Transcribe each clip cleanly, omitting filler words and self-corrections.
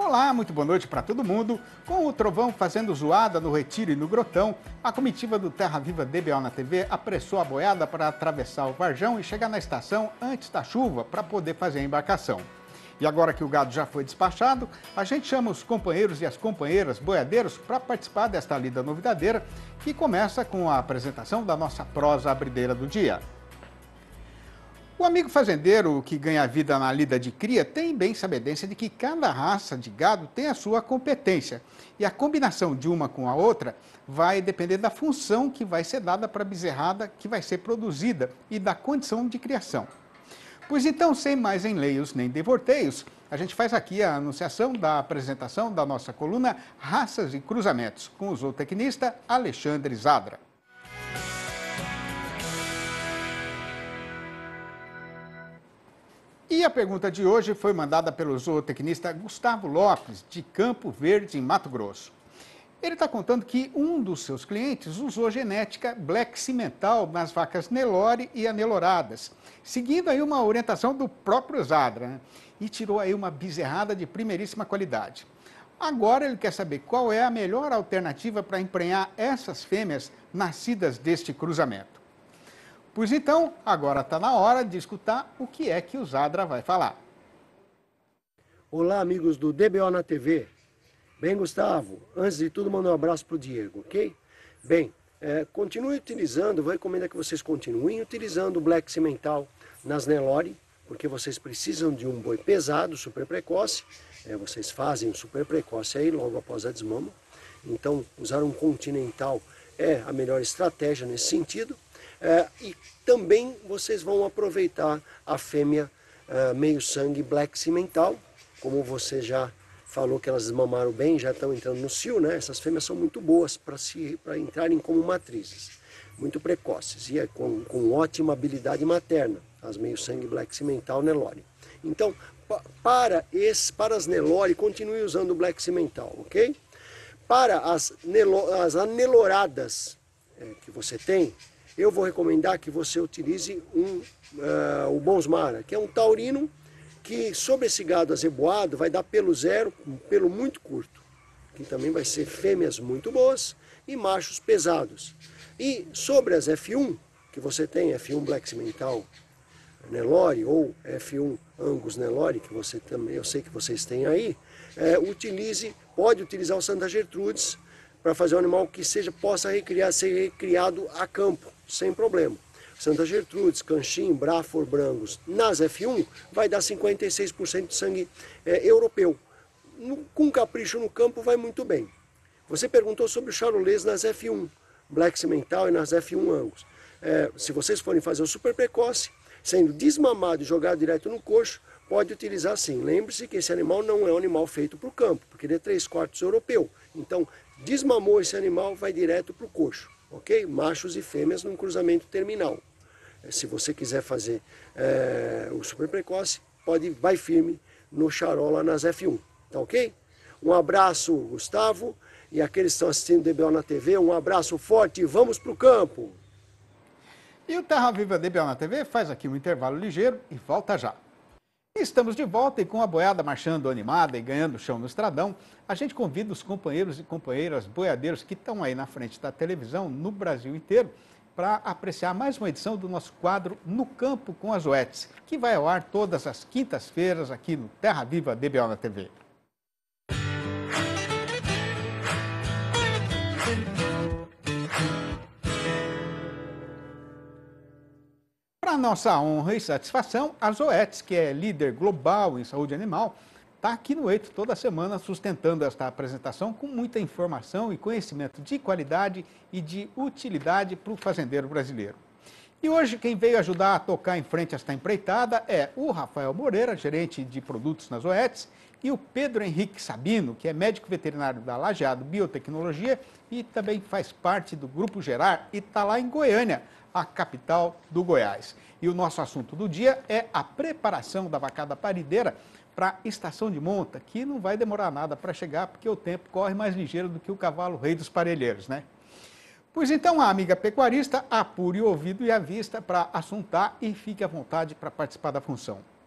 Olá, muito boa noite para todo mundo. Com o trovão fazendo zoada no Retiro e no Grotão, a comitiva do Terra Viva DBO na TV apressou a boiada para atravessar o Varjão e chegar na estação antes da chuva para poder fazer a embarcação. E agora que o gado já foi despachado, a gente chama os companheiros e as companheiras boiadeiros para participar desta lida novidadeira, que começa com a apresentação da nossa prosa abrideira do dia. O amigo fazendeiro que ganha vida na lida de cria tem bem sabedência de que cada raça de gado tem a sua competência. E a combinação de uma com a outra vai depender da função que vai ser dada para a bezerrada que vai ser produzida e da condição de criação. Pois então, sem mais enleios nem devorteios, a gente faz aqui a anunciação da apresentação da nossa coluna Raças e Cruzamentos, com o zootecnista Alexandre Zadra. E a pergunta de hoje foi mandada pelo zootecnista Gustavo Lopes, de Campo Verde, em Mato Grosso. Ele está contando que um dos seus clientes usou genética Black Cimental nas vacas Nelore e aneloradas, seguindo aí uma orientação do próprio Zadra, né? E tirou aí uma bezerrada de primeiríssima qualidade. Agora ele quer saber qual é a melhor alternativa para emprenhar essas fêmeas nascidas deste cruzamento. Pois então, agora está na hora de escutar o que é que o Zadra vai falar. Olá, amigos do DBO na TV. Bem, Gustavo, antes de tudo, mando um abraço para o Diego, ok? Bem, continue utilizando, vou recomendar que vocês continuem utilizando o Black Cimental nas Nelore, porque vocês precisam de um boi pesado, super precoce. Vocês fazem o super precoce aí logo após a desmama. Então, usar um continental é a melhor estratégia nesse sentido. E também vocês vão aproveitar a fêmea meio sangue Black Cimental, como você já falou que elas desmamaram bem, já estão entrando no cio, né? Essas fêmeas são muito boas para entrarem como matrizes, muito precoces e com ótima habilidade materna, as meio sangue Black Cimental Nelore. Então, para as Nelore, continue usando o Black Cimental, ok? Para as aneloradas que você tem, eu vou recomendar que você utilize o Bonsmara, que é um taurino que sobre esse gado azeboado vai dar pelo zero, um pelo muito curto, que também vai ser fêmeas muito boas e machos pesados. E sobre as F1, que você tem F1 Black Cimental Nelore ou F1 Angus Nelore, que você também, eu sei que vocês têm aí, pode utilizar o Santa Gertrudes para fazer um animal que possa ser recriado a campo, sem problema. Santa Gertrudes, Canchim, Braford, Brangus, nas F1 vai dar 56% de sangue europeu. Com capricho no campo vai muito bem. Você perguntou sobre o Charolês nas F1, Black Cimental e nas F1 Angus. Se vocês forem fazer o super precoce, sendo desmamado e jogado direto no coxo, pode utilizar sim. Lembre-se que esse animal não é um animal feito para o campo, porque ele é 3/4 europeu. Então, desmamou esse animal, vai direto para o coxo, ok? Machos e fêmeas num cruzamento terminal. Se você quiser fazer o super precoce, vai firme no Charola nas F1, tá ok? Um abraço, Gustavo, e aqueles que estão assistindo o DBO na TV, um abraço forte e vamos para o campo! E o Terra Viva DBO na TV faz aqui um intervalo ligeiro e volta já. Estamos de volta e com a boiada marchando animada e ganhando chão no estradão, a gente convida os companheiros e companheiras boiadeiros que estão aí na frente da televisão no Brasil inteiro para apreciar mais uma edição do nosso quadro No Campo com as Zoetes, que vai ao ar todas as quintas-feiras aqui no Terra Viva DBO na TV. Para nossa honra e satisfação, a Zoetes, que é líder global em saúde animal, está aqui no Eito toda semana sustentando esta apresentação com muita informação e conhecimento de qualidade e de utilidade para o fazendeiro brasileiro. E hoje quem veio ajudar a tocar em frente esta empreitada é o Rafael Moreira, gerente de produtos na Zoetes, e o Pedro Henrique Sabino, que é médico veterinário da Lajeado Biotecnologia e também faz parte do Grupo Gerar e está lá em Goiânia, a capital do Goiás. E o nosso assunto do dia é a preparação da vacada parideira para a estação de monta, que não vai demorar nada para chegar, porque o tempo corre mais ligeiro do que o cavalo rei dos parelheiros, né? Pois então, a amiga pecuarista, apure o ouvido e a vista para assuntar e fique à vontade para participar da função.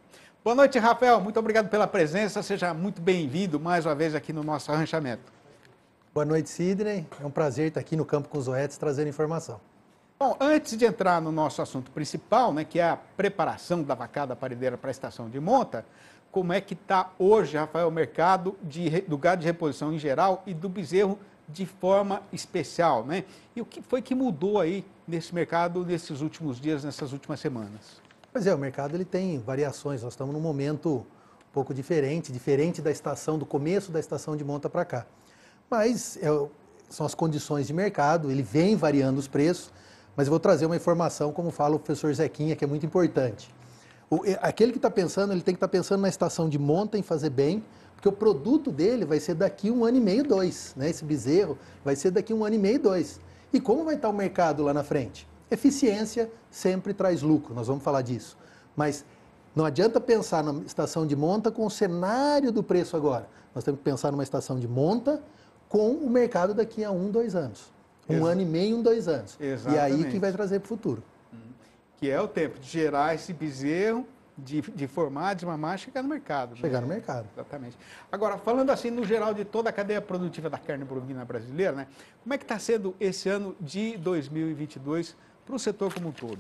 Boa noite, Rafael. Muito obrigado pela presença. Seja muito bem-vindo mais uma vez aqui no nosso arranchamento. Boa noite, Sidney. É um prazer estar aqui no Campo com os Oetes trazendo informação. Bom, antes de entrar no nosso assunto principal, né, que é a preparação da vacada parideira para a estação de monta, como é que está hoje, Rafael, o mercado do gado de reposição em geral e do bezerro de forma especial, né? E o que foi que mudou aí nesse mercado nesses últimos dias, nessas últimas semanas? Pois é, o mercado ele tem variações. Nós estamos num momento um pouco diferente da estação, do começo da estação de monta para cá. Mas são as condições de mercado, ele vem variando os preços, mas eu vou trazer uma informação, como fala o professor Zequinha, que é muito importante. Aquele que está pensando, ele tem que estar pensando na estação de monta, em fazer bem, porque o produto dele vai ser daqui 1 ano e meio, 2, né? Esse bezerro vai ser daqui 1 ano e meio, 2. E como vai estar o mercado lá na frente? Eficiência sempre traz lucro, nós vamos falar disso. Mas não adianta pensar na estação de monta com o cenário do preço agora. Nós temos que pensar numa estação de monta com o mercado daqui a 1, 2 anos. 1 ano e meio, 2 anos. Exatamente. E aí que vai trazer para o futuro. Que é o tempo de gerar esse bezerro, de formar, desmamar, chegar no mercado. Chegar no mercado. Exatamente. Agora, falando assim, no geral, de toda a cadeia produtiva da carne bovina brasileira, né? Como é que está sendo esse ano de 2022 para o setor como um todo?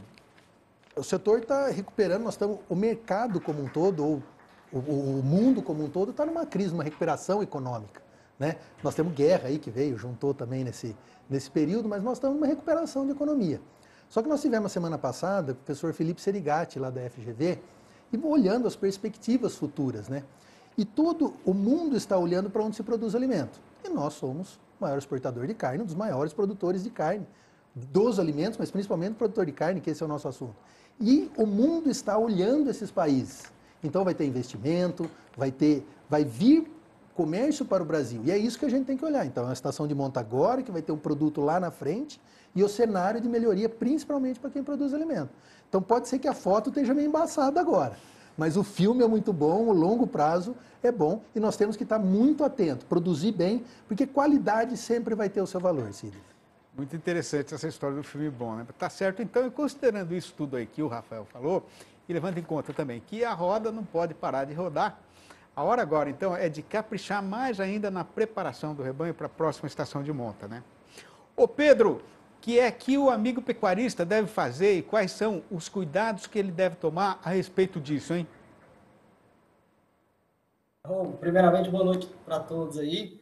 O setor está recuperando, o mercado como um todo, ou o mundo como um todo, está numa crise, uma recuperação econômica. Né? Nós temos guerra aí que veio, juntou também nesse período, mas nós estamos numa recuperação de economia. Só que nós tivemos semana passada o professor Felipe Serigati, lá da FGV, e olhando as perspectivas futuras. Né? E todo o mundo está olhando para onde se produz alimento. E nós somos o maior exportador de carne, um dos maiores produtores de carne, dos alimentos, mas principalmente produtor de carne, que esse é o nosso assunto. E o mundo está olhando esses países. Então vai ter investimento, vai vir comércio para o Brasil. E é isso que a gente tem que olhar. Então, é uma estação de monta agora, que vai ter um produto lá na frente, e o cenário de melhoria, principalmente para quem produz alimento. Então, pode ser que a foto esteja meio embaçada agora, mas o filme é muito bom, o longo prazo é bom, e nós temos que estar muito atentos, produzir bem, porque qualidade sempre vai ter o seu valor, Cid. Muito interessante essa história do filme bom, né? Tá certo, então, e considerando isso tudo aí que o Rafael falou, e levando em conta também que a roda não pode parar de rodar, a hora agora, então, é de caprichar mais ainda na preparação do rebanho para a próxima estação de monta, né? Ô Pedro, o que é que o amigo pecuarista deve fazer e quais são os cuidados que ele deve tomar a respeito disso, hein? Bom, primeiramente, boa noite para todos aí.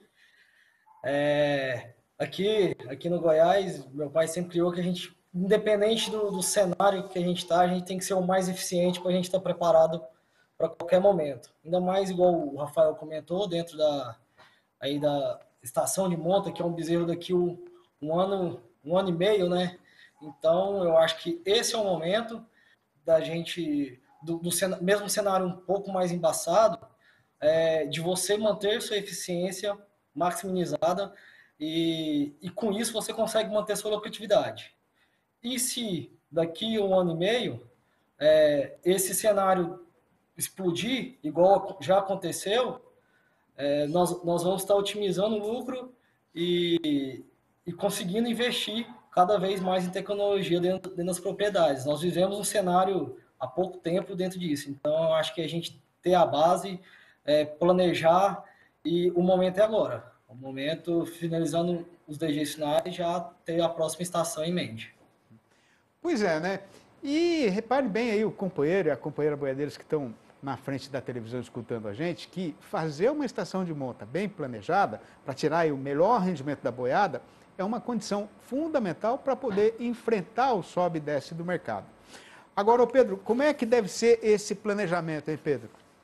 Aqui no Goiás, meu pai sempre criou que a gente, independente do cenário que a gente está, a gente tem que ser o mais eficiente para a gente estar preparado para qualquer momento. Ainda mais, igual o Rafael comentou, dentro da estação de monta, que é um bezerro daqui um ano e meio, né? Então, eu acho que esse é o momento da gente, mesmo cenário um pouco mais embaçado, de você manter sua eficiência maximizada e com isso você consegue manter sua lucratividade. E se daqui a 1 ano e meio esse cenário explodir, igual já aconteceu, nós vamos estar otimizando o lucro e conseguindo investir cada vez mais em tecnologia dentro das propriedades. Nós vivemos um cenário há pouco tempo dentro disso, então eu acho que a gente ter a base, planejar, e o momento é agora. O momento, finalizando os DGs finais, já ter a próxima estação em mente. Pois é, né? E repare bem aí o companheiro e a companheira boiadeiros que estão na frente da televisão escutando a gente, que fazer uma estação de monta bem planejada, para tirar aí o melhor rendimento da boiada, é uma condição fundamental para poder enfrentar o sobe e desce do mercado. Agora, Pedro, como é que deve ser esse planejamento, hein, Pedro?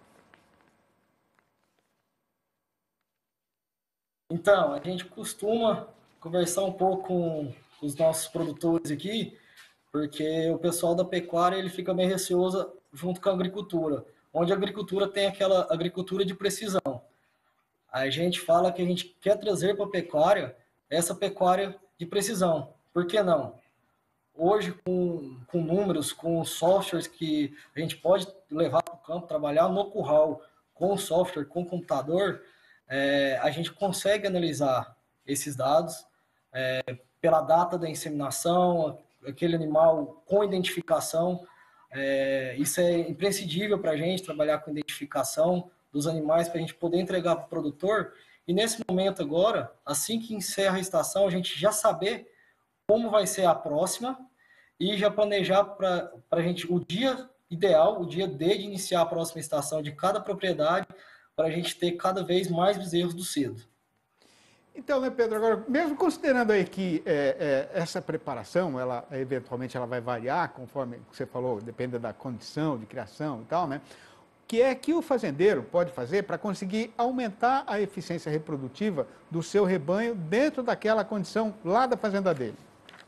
Então, a gente costuma conversar um pouco com os nossos produtores aqui, porque o pessoal da pecuária ele fica meio receoso junto com a agricultura, onde a agricultura tem aquela agricultura de precisão. A gente fala que a gente quer trazer para a pecuária essa pecuária de precisão. Por que não? Hoje, com números, com softwares que a gente pode levar para o campo, trabalhar no curral com software, com computador, a gente consegue analisar esses dados pela data da inseminação, aquele animal com identificação. Isso é imprescindível para a gente trabalhar com identificação dos animais para a gente poder entregar para o produtor. E nesse momento agora, assim que encerra a estação, a gente já saber como vai ser a próxima e já planejar para a gente o dia ideal, o dia D de iniciar a próxima estação de cada propriedade, para a gente ter cada vez mais bezerros do cedo. Então, né, Pedro, agora, mesmo considerando aí que essa preparação, ela eventualmente ela vai variar, conforme você falou, depende da condição de criação e tal, né? O que é que o fazendeiro pode fazer para conseguir aumentar a eficiência reprodutiva do seu rebanho dentro daquela condição lá da fazenda dele?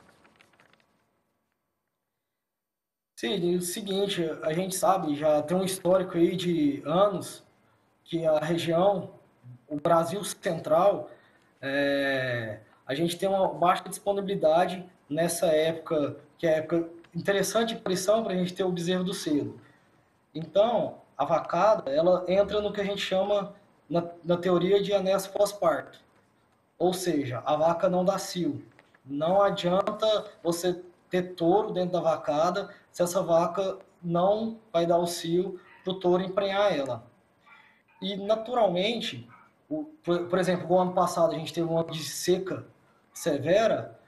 Sim, o seguinte, a gente sabe, já tem um histórico aí de anos que a região, o Brasil Central, a gente tem uma baixa disponibilidade nessa época, que é época interessante de pressão para a gente ter o bezerro do cedo. Então, a vacada, ela entra no que a gente chama, na teoria de anexo pós-parto. Ou seja, a vaca não dá cio. Não adianta você ter touro dentro da vacada se essa vaca não vai dar o cio para o touro emprenhar ela. E, naturalmente, por exemplo, o ano passado a gente teve um ano de seca severa,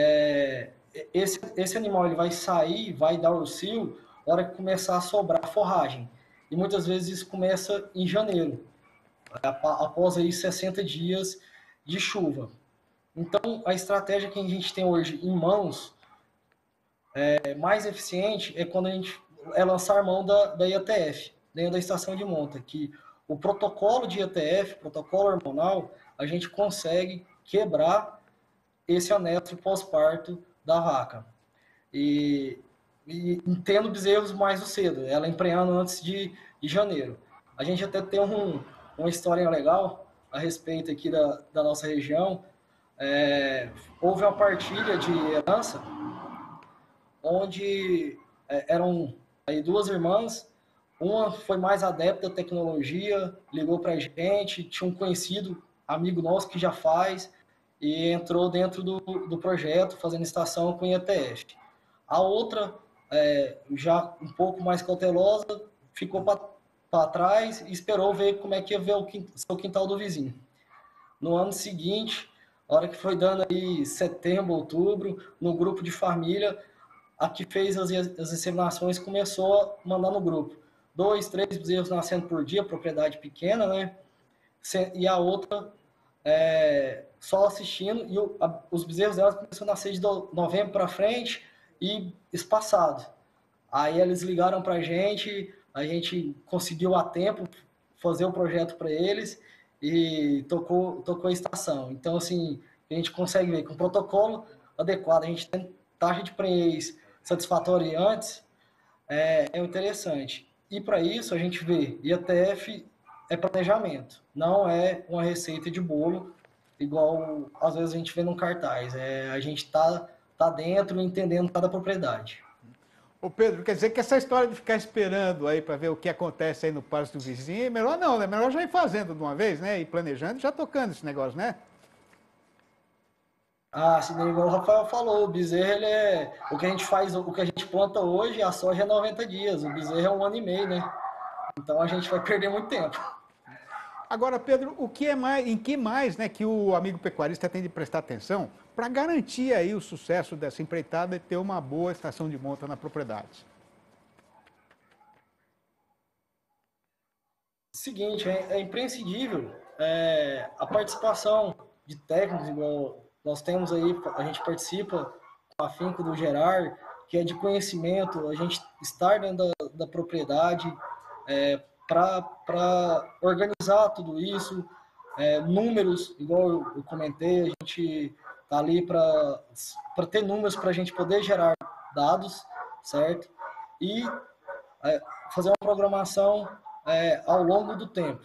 esse animal ele vai sair, vai dar o cio na hora que começar a sobrar forragem. E muitas vezes isso começa em janeiro, após aí 60 dias de chuva. Então, a estratégia que a gente tem hoje em mãos mais eficiente é quando a gente lançar mão da IATF, dentro da estação de monta, que o protocolo de IATF, protocolo hormonal, a gente consegue quebrar esse anexo pós-parto da vaca. E tendo bezerros mais cedo, ela emprenhando antes de janeiro. A gente até tem uma história legal a respeito aqui da nossa região. Houve uma partilha de herança onde eram aí duas irmãs, uma foi mais adepta da tecnologia, ligou para a gente, tinha um conhecido, amigo nosso que já faz, e entrou dentro do projeto, fazendo estação com IATF. A outra, já um pouco mais cautelosa, ficou para trás e esperou ver como é que ia ver o seu quintal do vizinho. No ano seguinte, a hora que foi dando aí setembro, outubro, no grupo de família, a que fez as inseminações começou a mandar no grupo. 2, 3 bezerros nascendo por dia, propriedade pequena, né? E a outra só assistindo, e os bezerros dela começaram a nascer de novembro para frente e espaçado. Aí eles ligaram para a gente conseguiu a tempo fazer o projeto para eles e tocou a estação. Então, assim, a gente consegue ver com o protocolo adequado, a gente tem taxa de prenhez satisfatória antes, é interessante. E para isso a gente vê, IATF é planejamento, não é uma receita de bolo, igual às vezes a gente vê num cartaz. A gente tá dentro, entendendo cada propriedade. Ô Pedro, quer dizer que essa história de ficar esperando aí para ver o que acontece aí no pasto do vizinho, é melhor não, né? Melhor já ir fazendo de uma vez, né? E planejando, já tocando esse negócio, né? Assim, igual o Rafael falou, o bezerro, o que a gente faz, o que a gente planta hoje, a soja é 90 dias, o bezerro é 1 ano e meio, né? Então a gente vai perder muito tempo. Agora, Pedro, em que mais, né, que o amigo pecuarista tem de prestar atenção para garantir aí o sucesso dessa empreitada e ter uma boa estação de monta na propriedade? Seguinte, é imprescindível a participação de técnicos, igual nós temos aí, a gente participa com a afinco do Gerard, que é de conhecimento, a gente estar dentro da propriedade para organizar tudo isso, números, igual eu comentei, a gente está ali para ter números para a gente poder gerar dados, certo? E fazer uma programação ao longo do tempo.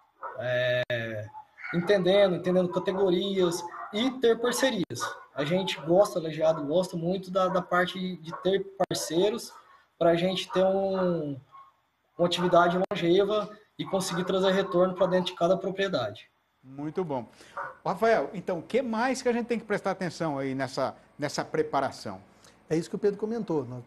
Entendendo categorias e ter parcerias. A gente gosta, Legiado, gosta muito da parte de ter parceiros para a gente ter uma atividade longeva e conseguir trazer retorno para dentro de cada propriedade. Muito bom. Rafael, então, o que mais que a gente tem que prestar atenção aí nessa preparação? É isso que o Pedro comentou.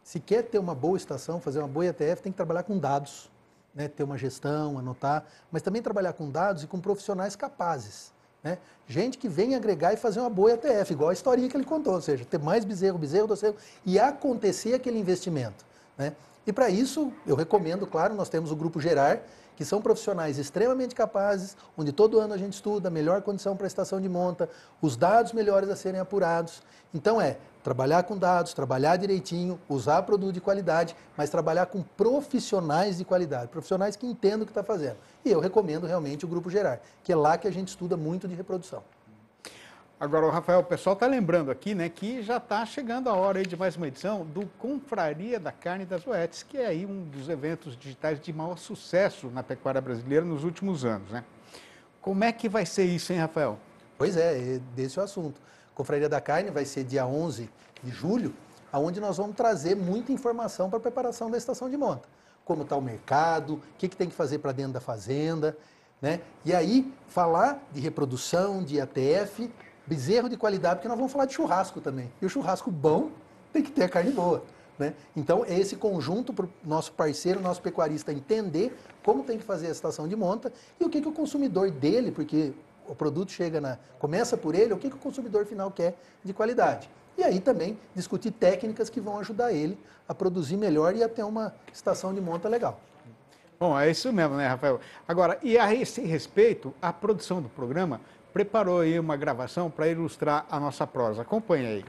Se quer ter uma boa estação, fazer uma boa ETF, tem que trabalhar com dados, né? Ter uma gestão, anotar, mas também trabalhar com dados e com profissionais capazes. Né? Gente que vem agregar e fazer uma boa ETF, igual a historinha que ele contou, ou seja, ter mais bezerro, doceiro, e acontecer aquele investimento. Né? E para isso, eu recomendo, claro, nós temos o Grupo Gerar, que são profissionais extremamente capazes, onde todo ano a gente estuda a melhor condição para a estação de monta, os dados melhores a serem apurados. Então trabalhar com dados, trabalhar direitinho, usar produto de qualidade, mas trabalhar com profissionais de qualidade, profissionais que entendam o que está fazendo. E eu recomendo realmente o Grupo Gerar, que é lá que a gente estuda muito de reprodução. Agora, Rafael, o pessoal está lembrando aqui, né, que já está chegando a hora aí de mais uma edição do Confraria da Carne das Oetes, que é aí um dos eventos digitais de maior sucesso na pecuária brasileira nos últimos anos, né? Como é que vai ser isso, hein, Rafael? Pois é, desse é o assunto. Confraria da Carne vai ser dia 11 de julho, onde nós vamos trazer muita informação para a preparação da estação de monta. Como está o mercado, o que tem que fazer para dentro da fazenda, né? E aí, falar de reprodução, de ETF, bezerro de qualidade, porque nós vamos falar de churrasco também. E o churrasco bom tem que ter a carne boa. Né? Então, é esse conjunto para o nosso parceiro, nosso pecuarista entender como tem que fazer a estação de monta e o que o consumidor dele, porque o produto começa por ele, o que o consumidor final quer de qualidade. E aí também discutir técnicas que vão ajudar ele a produzir melhor e a ter uma estação de monta legal. Bom, é isso mesmo, né, Rafael? Agora, e a esse respeito, a produção do programa preparou aí uma gravação para ilustrar a nossa prosa. Acompanhe aí.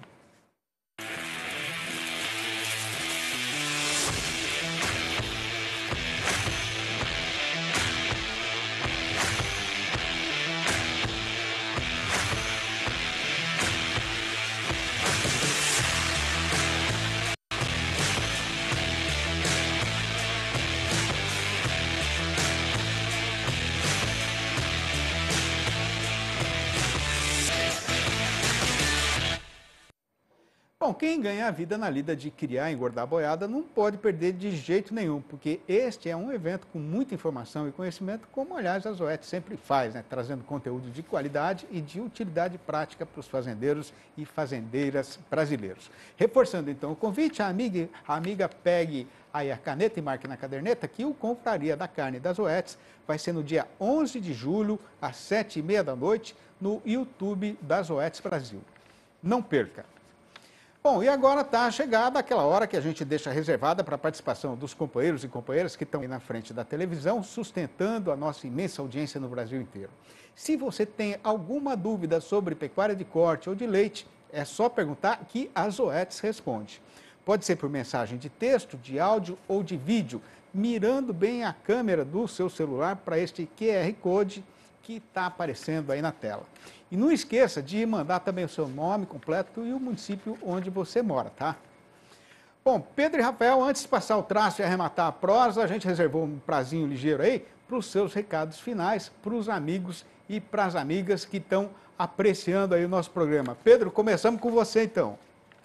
Bom, quem ganha a vida na lida de criar e engordar boiada não pode perder de jeito nenhum, porque este é um evento com muita informação e conhecimento, como, aliás, a Zoetis sempre faz, né? Trazendo conteúdo de qualidade e de utilidade prática para os fazendeiros e fazendeiras brasileiros. Reforçando, então, o convite, a amiga pegue aí a caneta e marque na caderneta que o Confraria da Carne das Zoetis vai ser no dia 11 de julho, às 7h30 da noite, no YouTube da Zoetis Brasil. Não perca! Bom, e agora está chegada aquela hora que a gente deixa reservada para a participação dos companheiros e companheiras que estão aí na frente da televisão, sustentando a nossa imensa audiência no Brasil inteiro. Se você tem alguma dúvida sobre pecuária de corte ou de leite, é só perguntar que a Zoetis responde. Pode ser por mensagem de texto, de áudio ou de vídeo, mirando bem a câmera do seu celular para este QR Code que está aparecendo aí na tela. E não esqueça de mandar também o seu nome completo e o município onde você mora, tá? Bom, Pedro e Rafael, antes de passar o traço e arrematar a prosa, a gente reservou um prazinho ligeiro aí para os seus recados finais, para os amigos e para as amigas que estão apreciando aí o nosso programa. Pedro, começamos com você então.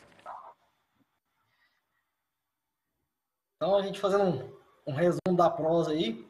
Então, a gente fazendo um resumo da prosa aí,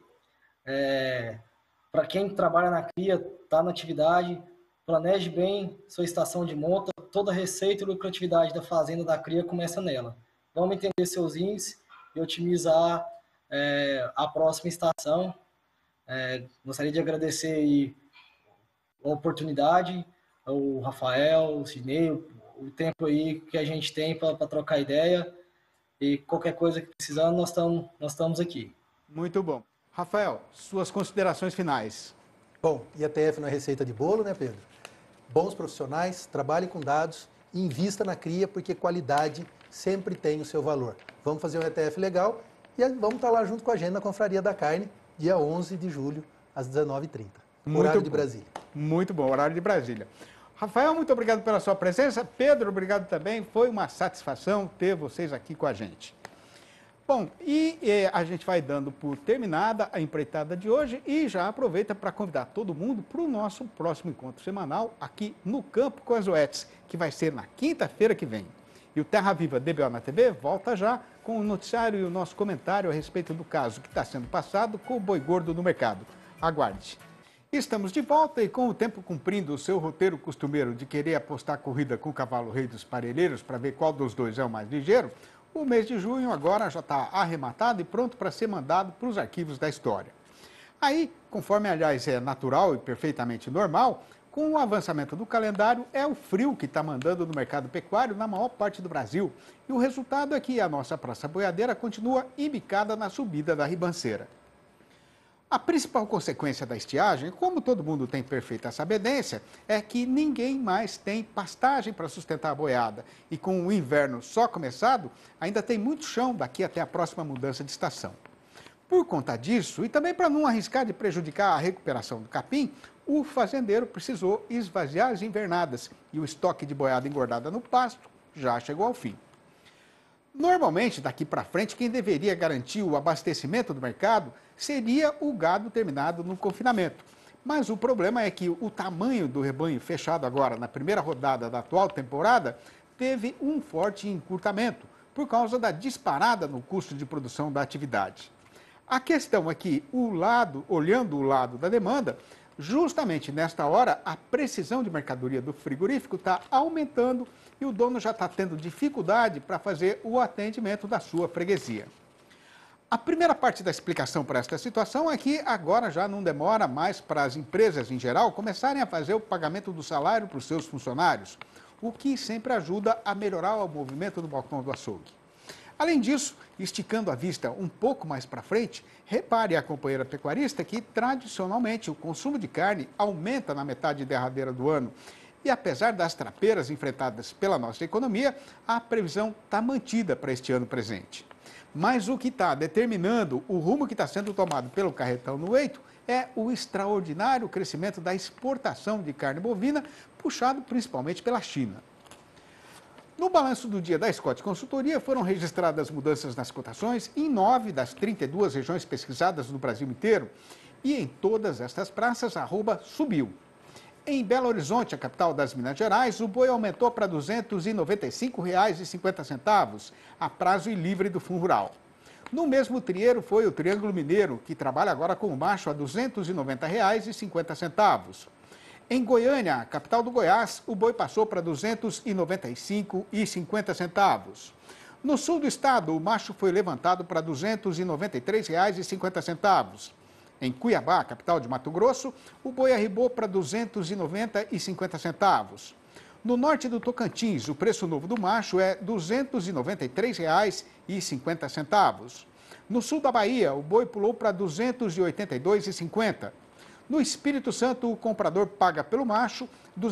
para quem trabalha na cria, está na atividade, planeje bem sua estação de monta, toda a receita e lucratividade da fazenda da cria começa nela. Vamos entender seus índices e otimizar a próxima estação. Gostaria de agradecer aí a oportunidade, ao Rafael, o Sidney, o tempo aí que a gente tem para trocar ideia e qualquer coisa que precisar, nós estamos aqui. Muito bom. Rafael, suas considerações finais. Bom, IATF não é receita de bolo, né, Pedro? Bons profissionais, trabalhem com dados, invista na cria, porque qualidade sempre tem o seu valor. Vamos fazer um ETF legal e vamos estar lá junto com a gente na Confraria da Carne, dia 11 de julho, às 19h30. Horário de Brasília. Muito bom, horário de Brasília. Rafael, muito obrigado pela sua presença. Pedro, obrigado também. Foi uma satisfação ter vocês aqui com a gente. Bom, e a gente vai dando por terminada a empreitada de hoje e já aproveita para convidar todo mundo para o nosso próximo encontro semanal aqui no Campo com as Zoetis, que vai ser na quinta-feira que vem. E o Terra Viva DBO na TV volta já com o noticiário e o nosso comentário a respeito do caso que está sendo passado com o boi gordo no mercado. Aguarde. Estamos de volta e com o tempo cumprindo o seu roteiro costumeiro de querer apostar corrida com o cavalo rei dos parelheiros para ver qual dos dois é o mais ligeiro, O mês de junho agora já está arrematado e pronto para ser mandado para os arquivos da história. Aí, conforme aliás é natural e perfeitamente normal, com o avançamento do calendário, é o frio que está mandando no mercado pecuário na maior parte do Brasil. E o resultado é que a nossa praça boiadeira continua embicada na subida da ribanceira. A principal consequência da estiagem, como todo mundo tem perfeita sabedência, é que ninguém mais tem pastagem para sustentar a boiada. E com o inverno só começado, ainda tem muito chão daqui até a próxima mudança de estação. Por conta disso, e também para não arriscar de prejudicar a recuperação do capim, o fazendeiro precisou esvaziar as invernadas e o estoque de boiada engordada no pasto já chegou ao fim. Normalmente, daqui para frente, quem deveria garantir o abastecimento do mercado seria o gado terminado no confinamento. Mas o problema é que o tamanho do rebanho fechado agora na primeira rodada da atual temporada teve um forte encurtamento por causa da disparada no custo de produção da atividade. A questão é que, olhando o lado da demanda, justamente nesta hora, a precisão de mercadoria do frigorífico está aumentando e o dono já está tendo dificuldade para fazer o atendimento da sua freguesia. A primeira parte da explicação para esta situação é que agora já não demora mais para as empresas em geral começarem a fazer o pagamento do salário para os seus funcionários, o que sempre ajuda a melhorar o movimento do balcão do açougue. Além disso, esticando a vista um pouco mais para frente, repare a companheira pecuarista que, tradicionalmente, o consumo de carne aumenta na metade derradeira do ano. E apesar das trapeiras enfrentadas pela nossa economia, a previsão está mantida para este ano presente. Mas o que está determinando o rumo que está sendo tomado pelo carretão no eito é o extraordinário crescimento da exportação de carne bovina, puxado principalmente pela China. No balanço do dia da Scott Consultoria, foram registradas mudanças nas cotações em 9 das 32 regiões pesquisadas no Brasil inteiro. E em todas estas praças, a arroba subiu. Em Belo Horizonte, a capital das Minas Gerais, o boi aumentou para R$ 295,50, a prazo e livre do Fundo Rural. No mesmo trieiro foi o Triângulo Mineiro, que trabalha agora com o macho a R$ 290,50. Em Goiânia, capital do Goiás, o boi passou para R$ 295,50. No sul do estado, o macho foi levantado para R$ 293,50. Em Cuiabá, capital de Mato Grosso, o boi arribou para R$ 290,50. No norte do Tocantins, o preço novo do macho é R$ 293,50. No sul da Bahia, o boi pulou para R$ 282,50. No Espírito Santo, o comprador paga pelo macho R$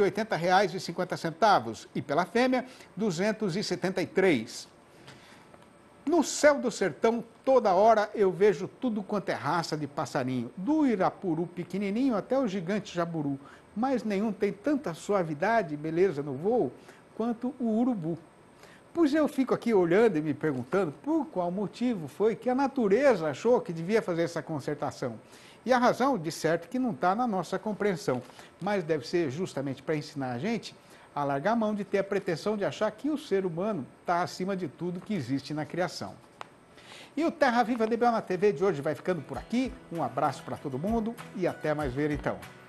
280,50 e pela fêmea R$ 273. No céu do sertão, toda hora eu vejo tudo quanto é raça de passarinho, do irapuru pequenininho até o gigante jaburu, mas nenhum tem tanta suavidade e beleza no voo quanto o urubu. Pois eu fico aqui olhando e me perguntando por qual motivo foi que a natureza achou que devia fazer essa consertação. E a razão, de certo, que não está na nossa compreensão, mas deve ser justamente para ensinar a gente a largar a mão de ter a pretensão de achar que o ser humano está acima de tudo que existe na criação. E o Terra Viva DBO na TV de hoje vai ficando por aqui. Um abraço para todo mundo e até mais ver então.